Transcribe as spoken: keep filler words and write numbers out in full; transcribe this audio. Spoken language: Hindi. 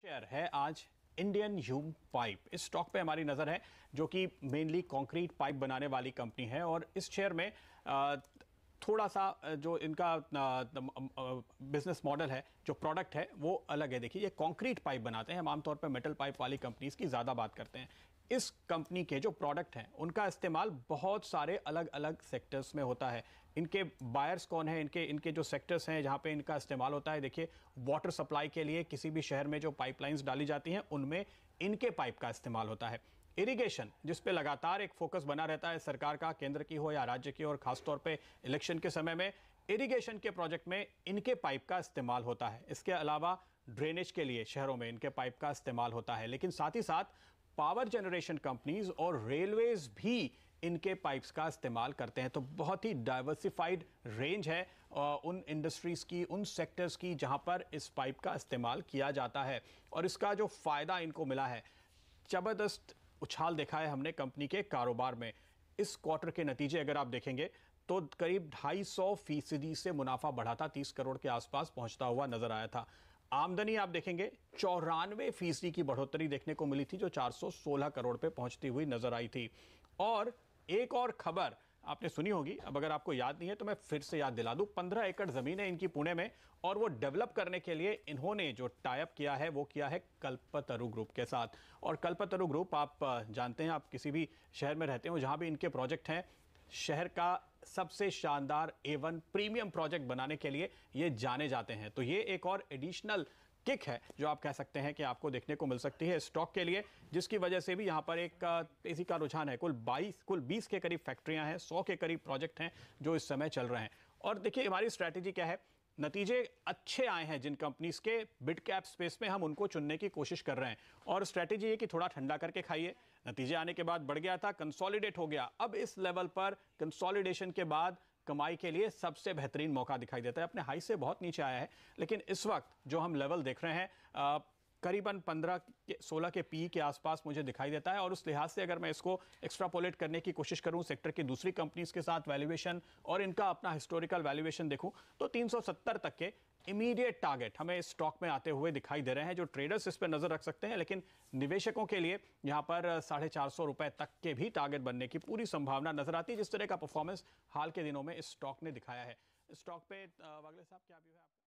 शेयर है आज इंडियन ह्यूम पाइप। इस स्टॉक पे हमारी नजर है, जो कि मेनली कंक्रीट पाइप बनाने वाली कंपनी है। और इस शेयर में आ, थोड़ा सा जो इनका बिजनेस मॉडल है, जो प्रोडक्ट है वो अलग है। देखिए, ये कंक्रीट पाइप बनाते हैं। हम आमतौर पर मेटल पाइप वाली कंपनीज की ज़्यादा बात करते हैं। इस कंपनी के जो प्रोडक्ट हैं उनका इस्तेमाल बहुत सारे अलग अलग सेक्टर्स में होता है। इनके बायर्स कौन है, इनके इनके जो सेक्टर्स हैं जहां पे इनका इस्तेमाल होता है, देखिए, वाटर सप्लाई के लिए किसी भी शहर में जो पाइपलाइंस डाली जाती हैं उनमें इनके पाइप का इस्तेमाल होता है। इरिगेशन, जिस पे लगातार एक फोकस बना रहता है सरकार का, केंद्र की हो या राज्य की, और खासतौर पे इलेक्शन के समय में इरिगेशन के प्रोजेक्ट में इनके पाइप का इस्तेमाल होता है। इसके अलावा ड्रेनेज के लिए शहरों में इनके पाइप का इस्तेमाल होता है। लेकिन साथ ही साथ पावर जनरेशन कंपनीज और रेलवेज भी इनके पाइप्स का इस्तेमाल करते हैं। तो बहुत ही डाइवर्सिफाइड रेंज है उन इंडस्ट्रीज की, उन सेक्टर्स की जहां पर इस पाइप का इस्तेमाल किया जाता है। और इसका जो फायदा इनको मिला है, जबरदस्त उछाल देखा है हमने कंपनी के कारोबार में। इस क्वार्टर के नतीजे अगर आप देखेंगे तो करीब ढाई सौ फीसदी से मुनाफा बढ़ा था, तीस करोड़ के आसपास पहुंचता हुआ नजर आया था। आमदनी आप देखेंगे चौरानवे फीसदी की बढ़ोतरी देखने को मिली थी, जो चार सौ सोलह करोड़ पे पहुंचती हुई नजर आई थी। और एक और खबर आपने सुनी होगी, अब अगर आपको याद नहीं है तो मैं फिर से याद दिला दूं। पंद्रह एकड़ जमीन है इनकी पुणे में, और वो डेवलप करने के लिए इन्होंने जो टाई अप किया है वो किया है कल्पतरु ग्रुप के साथ। और कल्पतरु ग्रुप, आप जानते हैं, आप किसी भी शहर में रहते हो जहां भी इनके प्रोजेक्ट हैं, शहर का सबसे शानदार ए वन प्रीमियम प्रोजेक्ट बनाने के लिए ये जाने जाते हैं। तो ये एक और एडिशनल किक है जो आप कह सकते हैं कि आपको देखने को मिल सकती है स्टॉक के लिए, जिसकी वजह से भी यहां पर एक तेजी का रुझान है। कुल बाईस कुल बीस के करीब फैक्ट्रियां हैं, सौ के करीब प्रोजेक्ट हैं जो इस समय चल रहे हैं। और देखिए, हमारी स्ट्रैटेजी क्या है, नतीजे अच्छे आए हैं जिन कंपनीज के मिड कैप स्पेस में, हम उनको चुनने की कोशिश कर रहे हैं। और स्ट्रैटेजी है कि थोड़ा ठंडा करके खाइए। नतीजे आने के बाद बढ़ गया था, कंसोलिडेट हो गया। अब इस लेवल पर कंसोलिडेशन के बाद कमाई के लिए सबसे बेहतरीन मौका दिखाई देता है। अपने हाई से बहुत नीचे आया है, लेकिन इस वक्त जो हम लेवल देख रहे हैं, आ, करीबन पंद्रह सोलह के पी के आसपास मुझे दिखाई देता है। और उस लिहाज से अगर मैं इसको एक्स्ट्रापोलेट करने की कोशिश करूं सेक्टर की दूसरी कंपनीज के साथ वैल्यूएशन और इनका अपना हिस्टोरिकल वैल्यूएशन देखूं, तो तीन सौ सत्तर तक के इमीडिएट टारगेट हमें इस स्टॉक में आते हुए दिखाई दे रहे हैं। जो ट्रेडर्स इस पर नजर रख सकते हैं, लेकिन निवेशकों के लिए यहां पर साढ़े चार सौ रुपए तक के भी टारगेट बनने की पूरी संभावना नजर आती है, जिस तरह का परफॉर्मेंस हाल के दिनों में इस स्टॉक ने दिखाया है। इस स्टॉक पे वागले साहब क्या व्यू है आपका?